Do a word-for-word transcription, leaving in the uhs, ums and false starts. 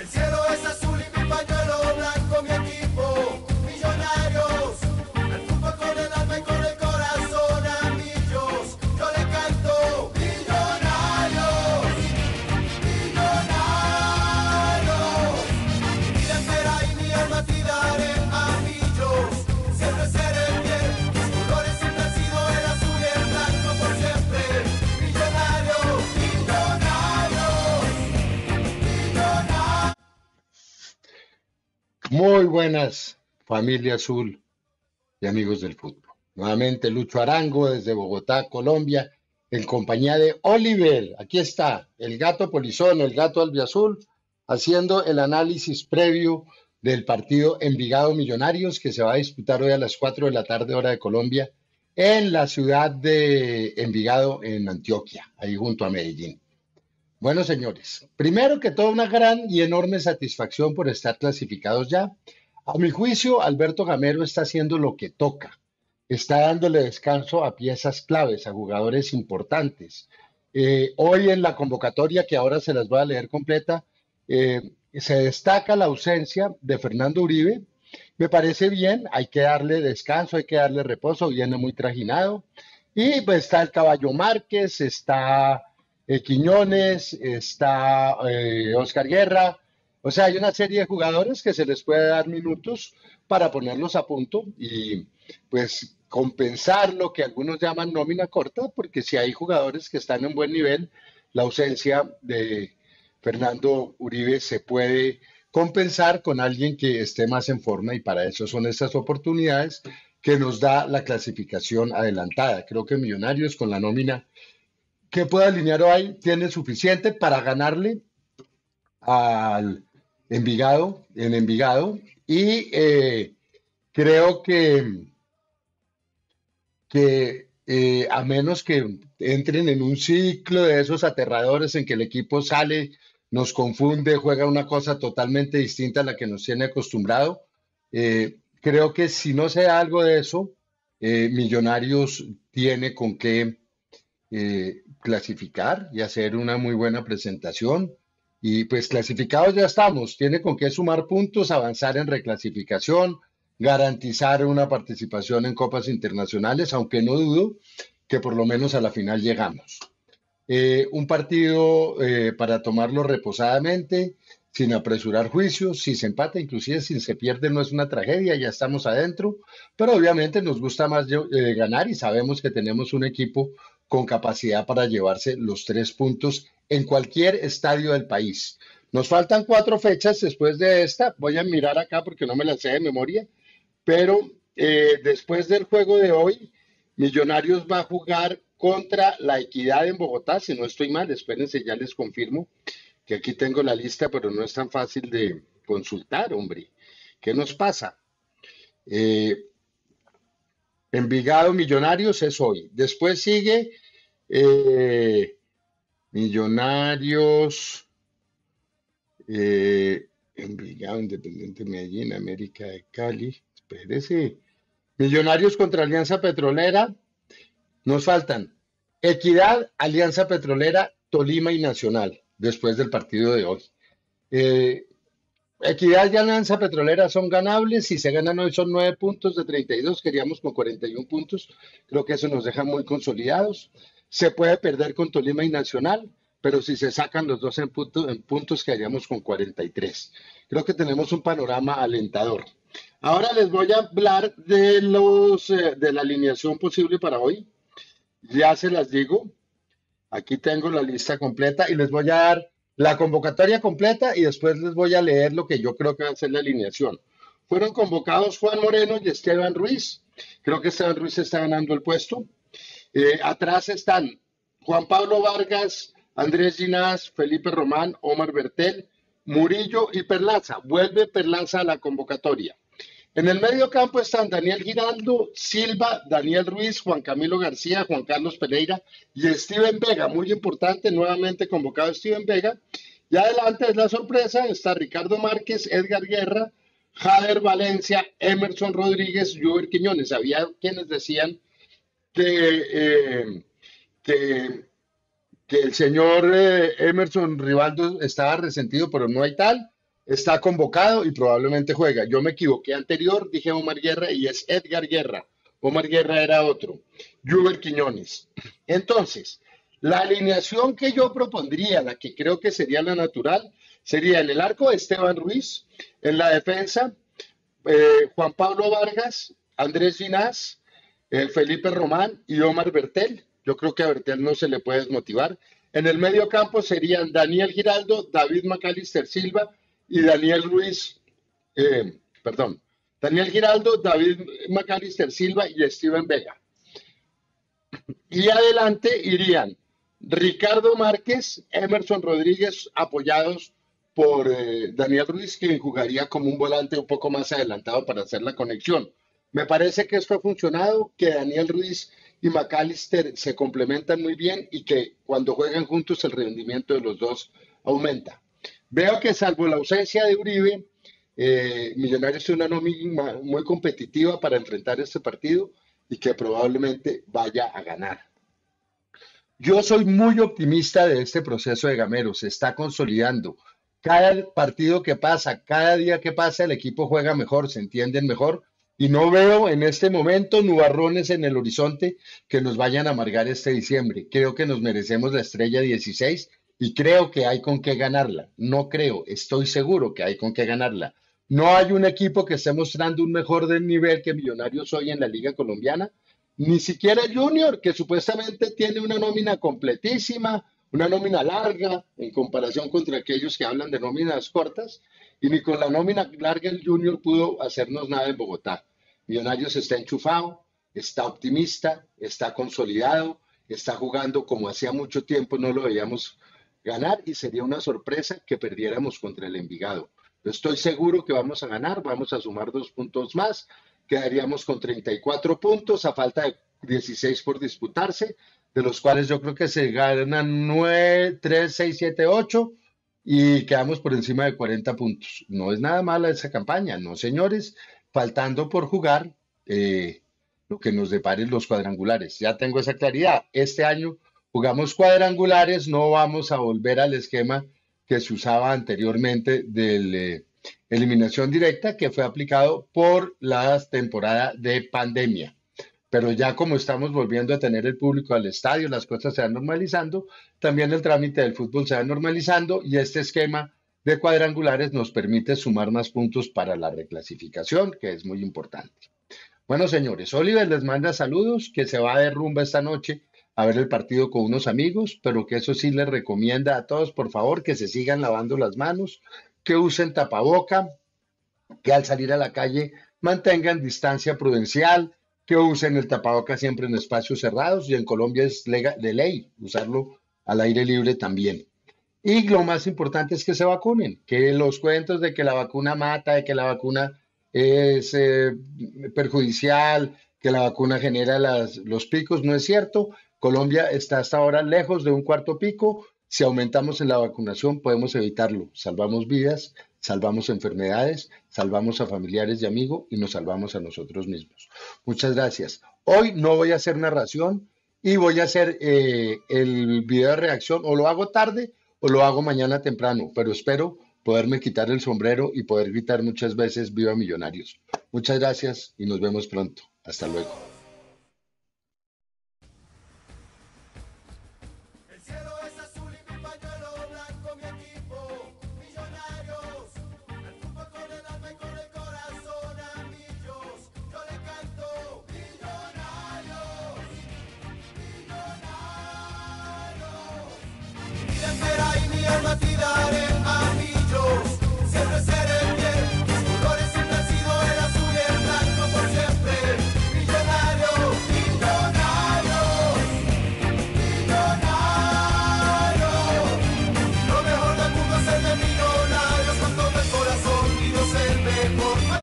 El cielo es azul y mi pañuelo blanco, mi equipo, Millonarios. El fútbol con el alma y con el corazón a millos. Yo le canto, Millonarios, Millonarios. Mi vida entera y mi alma te daré a millos. Siempre seré fiel, mis colores siempre han sido el azul y el blanco por siempre. Millonarios, Millonarios, Millonarios. Muy buenas, familia azul y amigos del fútbol. Nuevamente Lucho Arango desde Bogotá, Colombia, en compañía de Oliver. Aquí está el gato polizón, el gato albiazul, haciendo el análisis previo del partido Envigado Millonarios que se va a disputar hoy a las cuatro de la tarde, hora de Colombia, en la ciudad de Envigado, en Antioquia, ahí junto a Medellín. Bueno, señores, primero que todo, una gran y enorme satisfacción por estar clasificados ya. A mi juicio, Alberto Gamero está haciendo lo que toca. Está dándole descanso a piezas claves, a jugadores importantes. Eh, hoy en la convocatoria, que ahora se las voy a leer completa, eh, se destaca la ausencia de Fernando Uribe. Me parece bien, hay que darle descanso, hay que darle reposo, viene muy trajinado. Y pues está el Caballo Márquez, está eh, Quiñones, está eh, Oscar Guerra. O sea, hay una serie de jugadores que se les puede dar minutos para ponerlos a punto y pues compensar lo que algunos llaman nómina corta, porque si hay jugadores que están en buen nivel, la ausencia de Fernando Uribe se puede compensar con alguien que esté más en forma y para eso son estas oportunidades que nos da la clasificación adelantada. Creo que Millonarios con la nómina que puede alinear hoy tiene suficiente para ganarle al Envigado, en Envigado, y eh, creo que, que eh, a menos que entren en un ciclo de esos aterradores en que el equipo sale, nos confunde, juega una cosa totalmente distinta a la que nos tiene acostumbrado, eh, creo que si no se da algo de eso, eh, Millonarios tiene con qué eh, clasificar y hacer una muy buena presentación. Y pues clasificados ya estamos, tiene con qué sumar puntos, avanzar en reclasificación, garantizar una participación en copas internacionales, aunque no dudo que por lo menos a la final llegamos. Eh, un partido eh, para tomarlo reposadamente, sin apresurar juicios, si se empata, inclusive si se pierde no es una tragedia, ya estamos adentro, pero obviamente nos gusta más eh, ganar y sabemos que tenemos un equipo con capacidad para llevarse los tres puntos en cualquier estadio del país. Nos faltan cuatro fechas después de esta, voy a mirar acá porque no me la sé de memoria, pero eh, después del juego de hoy, Millonarios va a jugar contra La Equidad en Bogotá, si no estoy mal, espérense, ya les confirmo, que aquí tengo la lista, pero no es tan fácil de consultar, hombre. ¿Qué nos pasa? Eh, Envigado Millonarios es hoy. Después sigue eh, Millonarios, eh, Envigado, Independiente Medellín, América de Cali. Espérese. Millonarios contra Alianza Petrolera. Nos faltan Equidad, Alianza Petrolera, Tolima y Nacional, después del partido de hoy. Eh, Equidad y Alianza Petrolera son ganables, si se ganan hoy son nueve puntos de treinta y dos, queríamos con cuarenta y uno puntos, creo que eso nos deja muy consolidados. Se puede perder con Tolima y Nacional, pero si se sacan los dos en, punto, en puntos quedaríamos con cuarenta y tres. Creo que tenemos un panorama alentador. Ahora les voy a hablar de, los, eh, de la alineación posible para hoy. Ya se las digo, aquí tengo la lista completa y les voy a dar la convocatoria completa y después les voy a leer lo que yo creo que va a ser la alineación. Fueron convocados Juan Moreno y Esteban Ruiz. Creo que Esteban Ruiz está ganando el puesto. Eh, atrás están Juan Pablo Vargas, Andrés Ginás, Felipe Román, Omar Bertel, Murillo y Perlaza. Vuelve Perlaza a la convocatoria. En el medio campo están Daniel Giraldo, Silva, Daniel Ruiz, Juan Camilo García, Juan Carlos Pereira y Steven Vega. Muy importante, nuevamente convocado Steven Vega. Y adelante es la sorpresa, está Ricardo Márquez, Edgar Guerra, Jader Valencia, Emerson Rodríguez y Uber Quiñones. Había quienes decían que, eh, que, que el señor eh, Emerson Rivaldo estaba resentido, pero no hay tal. está convocado y probablemente juega. Yo me equivoqué anterior, dije Omar Guerra y es Edgar Guerra. Omar Guerra era otro. Juber Quiñones. Entonces, la alineación que yo propondría, la que creo que sería la natural, sería en el arco Esteban Ruiz, en la defensa eh, Juan Pablo Vargas, Andrés Ginás, eh, Felipe Román y Omar Bertel. Yo creo que a Bertel no se le puede desmotivar. En el medio campo serían Daniel Giraldo, David Macalister Silva y Daniel Ruiz, eh, perdón, Daniel Giraldo, David Macalister Silva y Steven Vega. Y adelante irían Ricardo Márquez, Emerson Rodríguez, apoyados por eh, Daniel Ruiz, quien jugaría como un volante un poco más adelantado para hacer la conexión. Me parece que esto ha funcionado, que Daniel Ruiz y McAllister se complementan muy bien y que cuando juegan juntos el rendimiento de los dos aumenta. Veo que salvo la ausencia de Uribe, eh, Millonarios es una nómina muy competitiva para enfrentar este partido y que probablemente vaya a ganar. Yo soy muy optimista de este proceso de Gamero, se está consolidando. Cada partido que pasa, cada día que pasa, el equipo juega mejor, se entienden mejor y no veo en este momento nubarrones en el horizonte que nos vayan a amargar este diciembre. Creo que nos merecemos la estrella dieciséis y creo que hay con qué ganarla. No creo, estoy seguro que hay con qué ganarla. No hay un equipo que esté mostrando un mejor del nivel que Millonarios hoy en la Liga Colombiana, ni siquiera Junior, que supuestamente tiene una nómina completísima, una nómina larga en comparación contra aquellos que hablan de nóminas cortas, y ni con la nómina larga el Junior pudo hacernos nada en Bogotá. Millonarios está enchufado, está optimista, está consolidado, está jugando como hacía mucho tiempo no lo veíamos ganar y sería una sorpresa que perdiéramos contra el Envigado. Estoy seguro que vamos a ganar, vamos a sumar dos puntos más, quedaríamos con treinta y cuatro puntos a falta de dieciséis por disputarse, de los cuales yo creo que se ganan nueve, tres, seis, siete, ocho y quedamos por encima de cuarenta puntos. No es nada mala esa campaña, no señores, faltando por jugar eh, lo que nos deparen los cuadrangulares. Ya tengo esa claridad. Este año jugamos cuadrangulares, no vamos a volver al esquema que se usaba anteriormente de eh, eliminación directa que fue aplicado por la temporada de pandemia. Pero ya como estamos volviendo a tener el público al estadio, las cosas se van normalizando, también el trámite del fútbol se va normalizando y este esquema de cuadrangulares nos permite sumar más puntos para la reclasificación, que es muy importante. Bueno, señores, Oliver les manda saludos, que se va de rumba esta noche a ver el partido con unos amigos, pero que eso sí les recomienda a todos, por favor, que se sigan lavando las manos, que usen tapaboca, que al salir a la calle mantengan distancia prudencial, que usen el tapaboca siempre en espacios cerrados y en Colombia es de ley usarlo al aire libre también. Y lo más importante es que se vacunen, que los cuentos de que la vacuna mata, de que la vacuna es eh, perjudicial, que la vacuna genera las, los picos, no es cierto. Colombia está hasta ahora lejos de un cuarto pico. Si aumentamos en la vacunación podemos evitarlo. Salvamos vidas, salvamos enfermedades, salvamos a familiares y amigos y nos salvamos a nosotros mismos. Muchas gracias. Hoy no voy a hacer narración y voy a hacer eh, el video de reacción, o lo hago tarde o lo hago mañana temprano, pero espero poderme quitar el sombrero y poder gritar muchas veces ¡Viva Millonarios! Muchas gracias y nos vemos pronto. Hasta luego. El cielo es azul y mi pañuelo blanco, mi equipo, Millonarios. Al fútbol con el alma y con el corazón a millos. Yo le canto, Millonarios, Millonarios. Mi vida entera y mi alma te daré.